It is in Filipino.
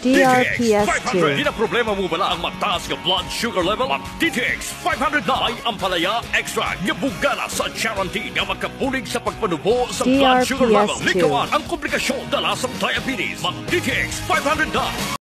DRPS 500. Di na problema mo bala ang mataas nga blood sugar level? Ang DTX 500 na ay ang palaya extra nga bugana sa guarantee nga magkabulig sa pagpanubo sa blood sugar level. DRPS 2. Likawan ang komplikasyon dala sa diabetes. Mag DTX 500 na.